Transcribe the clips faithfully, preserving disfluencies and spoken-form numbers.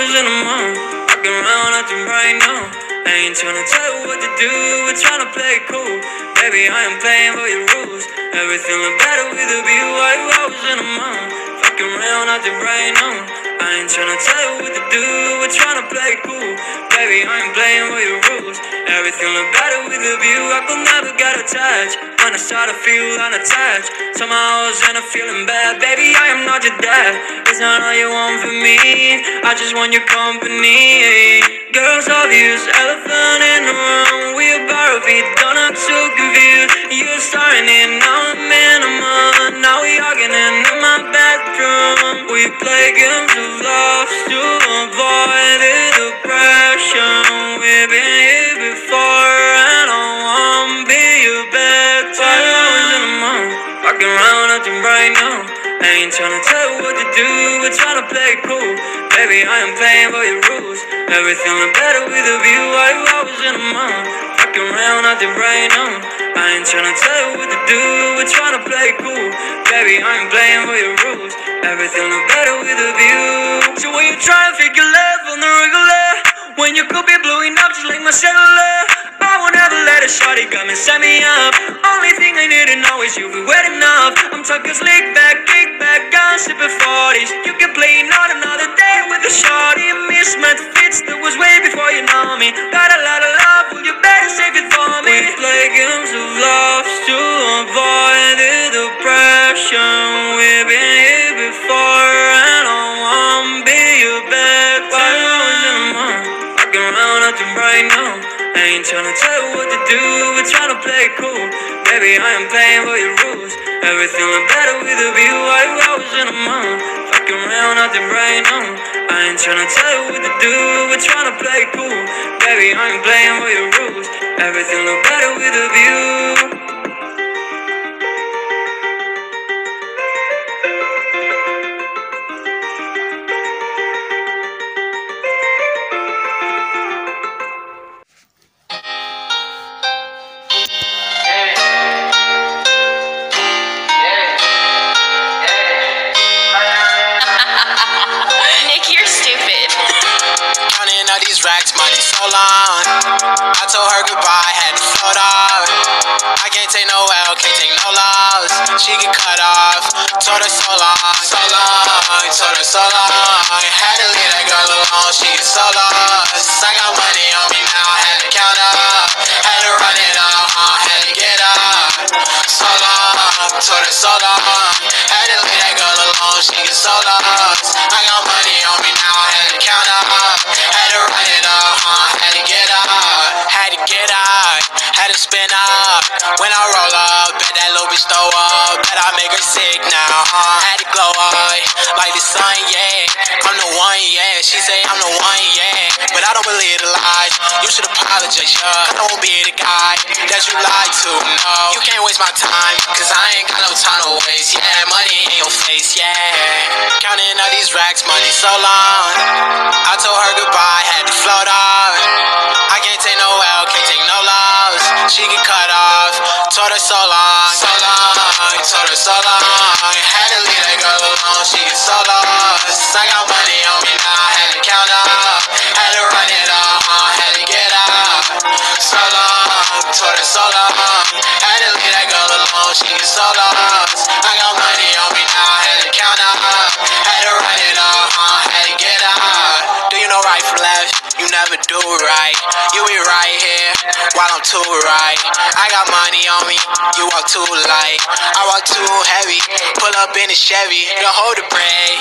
hours in a month, rockin' around acting right now. I ain't tryna tell you what to do, we're tryna play it cool. Baby, I am playing for your rules. Everything look better with a view. Five hours in a month, fucking around acting right now. I ain't tryna tell you what to do, we're tryna play it cool. Baby, I ain't playing for your rules. Everything look better with a view. I could never get attached when I start to feel unattached. Somehow I was in a feeling bad. Baby, I am not your dad. It's not all you want from me, I just want your company. Girls obvious, elephant in the room. We about to be done, I'm so confused. You're starting it, now I'm in a month. Now we arguing in my bedroom. We play games of love to avoid the depression. We've been here before and I wanna be your bed. Five hours in a month, walking around acting right now. I ain't tryna tell you what to do, we're tryna play it cool. Baby, I am playing for your rules. Everything look better with a view. Five hours in a month, walking around acting right now. I ain't tryna tell you what to do, we're tryna play it cool. Baby, I ain't playing for your rules. Everything look better with a view. So when you try to figure love on the regular, when you could be blowing up just like my cellular, I won't ever let a shorty come and set me up. Only thing I need to know is you be wet enough. I'm talking slick back, kick back, gun sipping forties. You can play not another day with a shorty. Mismatched fits that was way before you know me. Got a lot of love, well you better save it for me. We play games of love to avoid the depression. We've been here before and I wanna be your bed. Five hours in a month, walking around acting right now. I ain't tryna tell you what to do, we're tryna play it cool. Baby, I am playing for your rules. Everything look better with a view. Five hours in a month, fucking around acting right now. I ain't tryna tell you what to do, we're tryna play it cool. Baby, I ain't playing for your rules. Everything look better with a view. These racks, money so long. I told her goodbye, had to float off. I can't take no L, can't take no loss. She get cut off. Told her so long, so long. Told her so long. Had to leave that girl alone, she get so lost. I got money on me now, had to count up. Had to run it up, uh, had to get up. So long, told her so long. Had to leave that girl alone, she get so lost. I got money on me now, had to count up. Had to run it up, uh, had to get up. Had to get up, had to spin up. When I roll up, bet that little bitch throw up. Bet I make her sick now, uh, had to glow up. Like the sun, yeah. I'm the one, yeah. She say I'm the one, yeah. But I don't believe the lies. You should apologize, yeah. I won't be the guy that you lied to, no. You can't waste my time, cause I ain't got no time to waste, yeah. Money in your face, yeah. Counting all these racks, money so long. I told her goodbye, had to float off. I can't take no L, can't take no loss. She get cut off. Told her so long, so long. Told her so long. Had to leave that girl alone, she get so lost. I got money on me now, had to count up. Had to run it up, uh, had to get up. So long, told her so long. Had to leave that girl alone, she get so lost. I got money on me now, had to count up. Had to run it up, uh, had to get up. Do you know right from left? You never do right. You be right here while I'm too right. I got money on me, you walk too light. I walk too heavy, pull up in a Chevy. Don't hold the brake,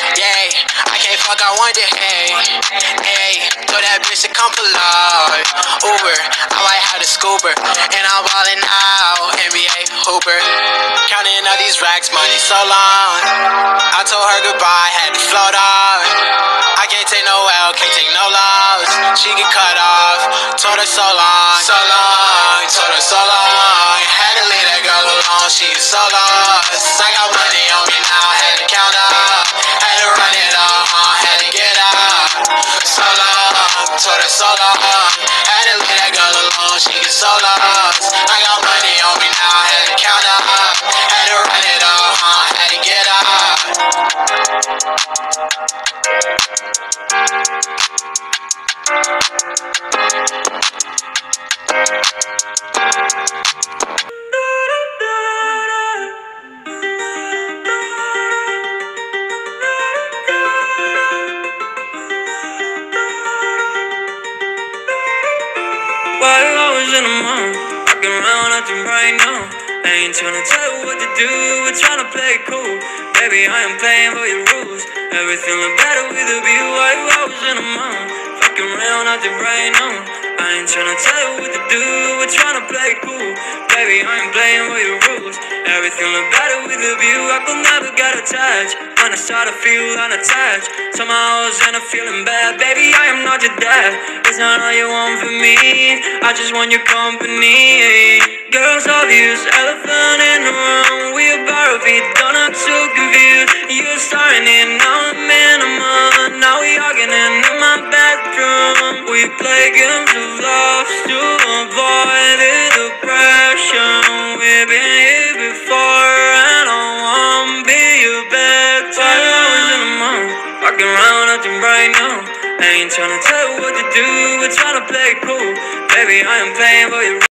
yeah. I can't fuck, I want the hay. Hey, told that bitch to come pull up. Uber, I might have the scooper. And I'm ballin' out, N B A hooper. Counting all these racks, money so long. I told her goodbye, had to float off. I can't take no L, can't take no loss. She get cut off. Told her so long, so long. Told her so long. Had to leave that girl alone, she get so lost. I got money on me now, had to count up. Had to run it up, uh, had to get up. So long, told her so long. Had to leave that girl alone, she get so lost. I got money on me now, had to count up. Had to run it up, uh, had to get up. nothing right now. I ain't tryna tell you what to do, we're tryna play it cool. Baby, I am playing for your rules. Everything look better with a view, white hours in a month. Fucking around, nothing right now. I ain't tryna tell you what to do, we're tryna play it cool. Baby, I am playing for your rules. Everything look better with a view, I could never get attached. When I start to feel unattached, somehow I was in a feeling bad. Baby, I am not your dad, it's not all you want from me. I just want your company. Girls obvious, elephant in the room. We about to be done, not so confused. You're starting it, now I'm in a month. Now we arguing in my bedroom. We play games of love to avoid the depression. We've been here before and I won't be your bed. Five hours in a month, walking around nothing right now. I ain't tryna tell you what to do, we're tryna play it cool. Baby, I am playing for you.